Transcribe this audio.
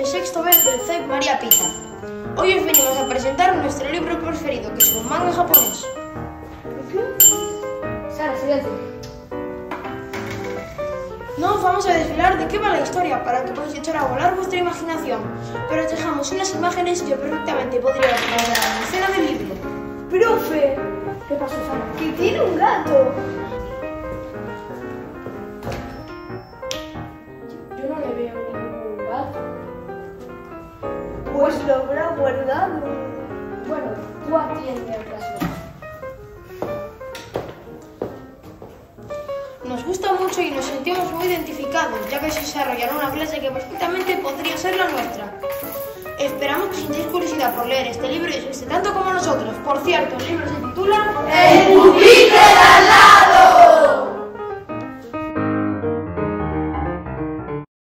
el sexto vez del CEP María Pita. Hoy os venimos a presentar nuestro libro preferido, que es un manga japonés. Sara, silencio. No os vamos a desvelar de qué va la historia para que podáis echar a volar vuestra imaginación, pero os dejamos unas imágenes que perfectamente podríais recordar en la escena del libro. ¡Profe! ¿Qué pasó, Sara? ¡Que tiene un gato! Yo no le veo ningún gato. Pues lo habrá guardado. Bueno, tú atiende al caso. Nos gusta mucho y nos sentimos muy identificados, ya que se desarrollará una clase que perfectamente podría ser la nuestra. Esperamos que sintáis curiosidad por leer este libro y os guste tanto como nosotros. Por cierto, el libro se titula El Pupilo.